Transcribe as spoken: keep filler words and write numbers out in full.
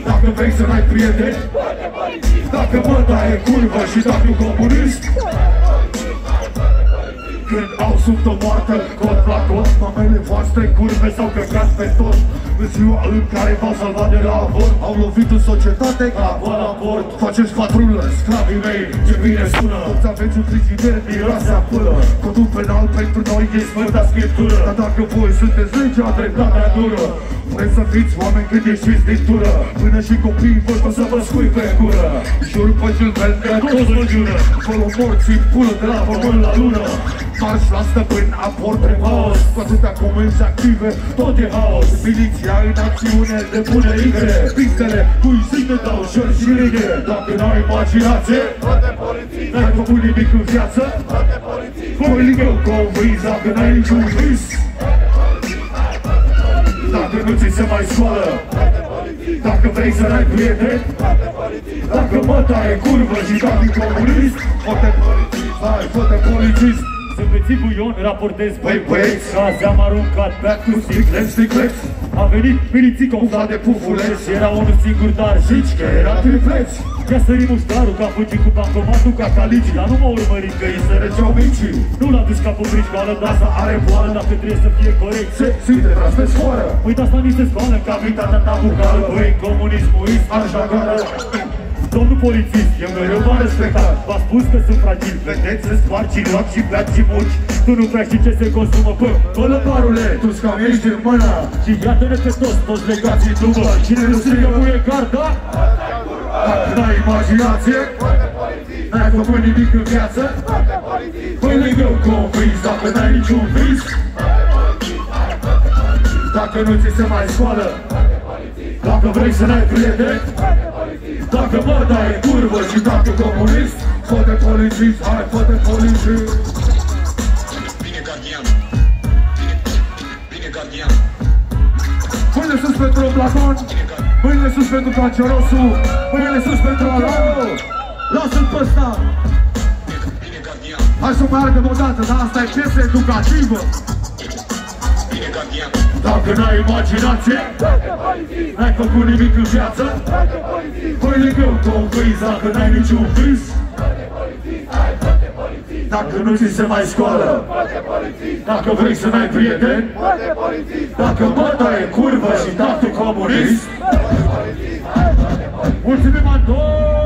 Dacă vrei să n-ai prieteni, dacă mă taie curvă și dacă e comunist, când au sub o moartă, cot la cot, mamele voastre curve s-au căcat pe tot. În ziua în care v-au salvat de la avort, au lovit în societate ca la bord. Faceți patrulă, sclavii mei, ce bine sună. Toți aveți un frigider, miroase a până. Codul penal pentru noi e sfânta scriptură. Dar dacă voi sunteți legea, dreptatea dură. Vreți să fiți oameni când ieșiți din tură, până și copiii voștri o să vă scui pe gură. Jur pe Gilbert că toți vă jură, acolo morții pulă de la pământ la lună. Marș la stăpân, aport în haos, cu atâtea comenzi active, tot e haos. Miliția în acțiune de pune igre, pistele cu zi de dau șori și righe. Dacă n-ai imaginație, n-ai făcut nimic în viață, voi ligă convins dacă n-ai niciun vis. Dacă nu ți se mai scoală, dacă vrei să n-ai prieteni, dacă mă taie curvă și dacă e comunist, fă-te polițist, hai, fă-te polițist. Sunt bețigu Ion, raportez Băi băieți, caze am aruncat back cu sticleți, sticleți, a venit milițică umflat de pufuleți. Era unul singur, dar Zici că era trifleți. Ia sări muștarul, ca fugit cu bancomatul ca calici. Dar nu m-a urmărit că îi sărăceau micii. Nu l-a dus ca pe brișcoală, dar asta are boală. Dacă trebuie să fie corect, se simte tras pe scoară. Uite asta ni se scoală, ca mintatea ta bucală. Băi, comunismuist, așa gară. Domnul polițist, eu mereu v-am respectat. V-a spus că sunt fragil, vedeți, să spargi și luați și pleați și muci. Tu nu prea știi ce se consumă, bă, bă, lăparule, tu-ți cam ești în mână. Și iată-ne pe toți, toți legați în dubă. Cine nu strigă muie garda? Dacă n-ai imaginație, n-ai făcut nimic în viață, păi lângă convins, dacă n-ai niciun vis. Dacă nu ți se mai scoală, dacă vrei să n-ai prieteni, dacă mă dai curvă și dacă comunist, fă-te polițist, hai, fă-te polițist. Bine gardian, bine, bine gardian. Mâine sus pentru Platon, mâine sus pentru Cancerosu, mâine sus pentru Alano. Lasă-l pe ăsta. Bine gardian, hai să mai ardem o dată, dar asta e piesă educativă. bine gardian. Dacă n-ai imaginație, n-ai făcut nimic în viață, păi lângă convins, dacă n-ai niciun vis. Dacă nu ți se mai scoală, dacă vrei să n-ai prieteni, dacă mă taie curvă și dacă comunist. Mulțumim, Anton!